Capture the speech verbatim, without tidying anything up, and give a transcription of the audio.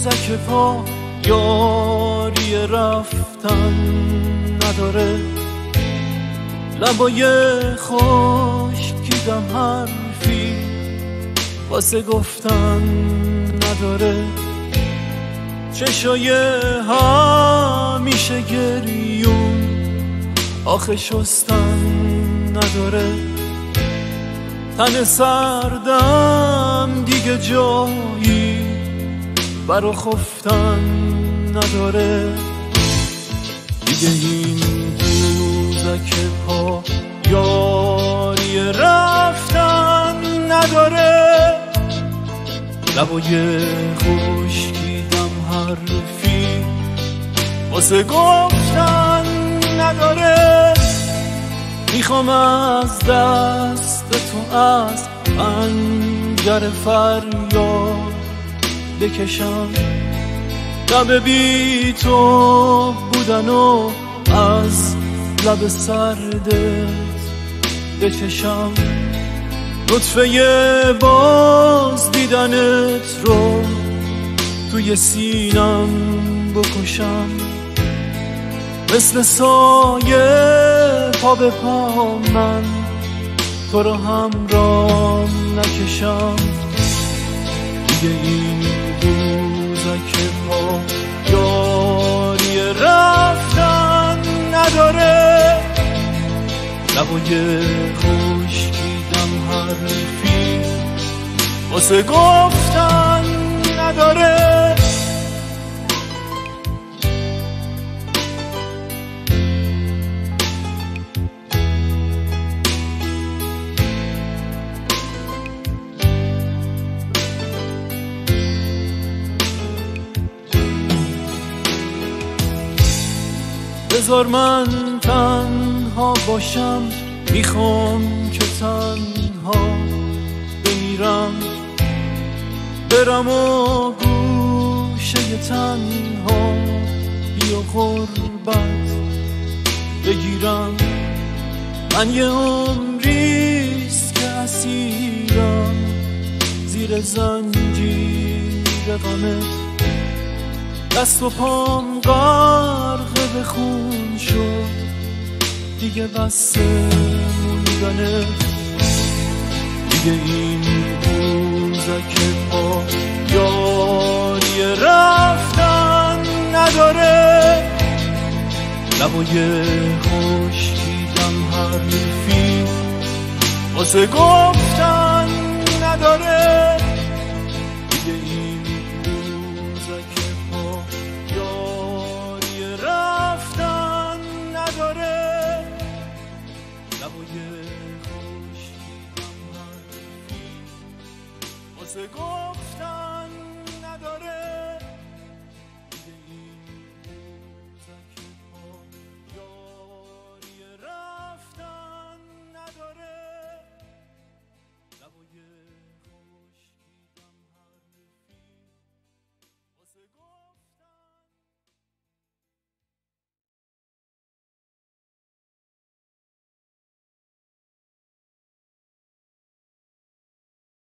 قوزک پا یاری رفتن نداره، لبای خشکیدم حرفی واسه گفتن نداره، چشای همیشه گریون آخه شستن نداره، تن سردم دیگه جایی برا خفتن نداره، دیگه این قوزک پا یاری رفتن نداره، لبای خشکیدم حرفی واسه گفتن نداره، میخوام از دست تو از پنجره فریاد بکشم، لب بی تو بودن و از لب سردت بچشم، نطفه باز دیدنت رو توی سینم بکشم، مثل سایه پا به پا من تو رو همراه نکشم، دیگه این قوزک پا یاری رفتن نداره، لبای خشکیدم حرفی واسه گفتن نداره. بذار من تنها باشم، میخوام که تنها بمیرم، برم و گوشه تنها بیا غربت بگیرم، من یه عمریست که اسیرم زیر زنجیر غمت، دست و پام غرق به خون شد دیگه بس موندنه، دیگه این قوزک پا یاری رفتن نداره، لبای خشکیدم حرفی واسه گفتن نداره، دیگه این قوزک پا یاری رفتن نداره، لبای خشکیدم حرفی واسه گفتن نداره، دیگه این قوزک پا یاری رفتن نداره، لبای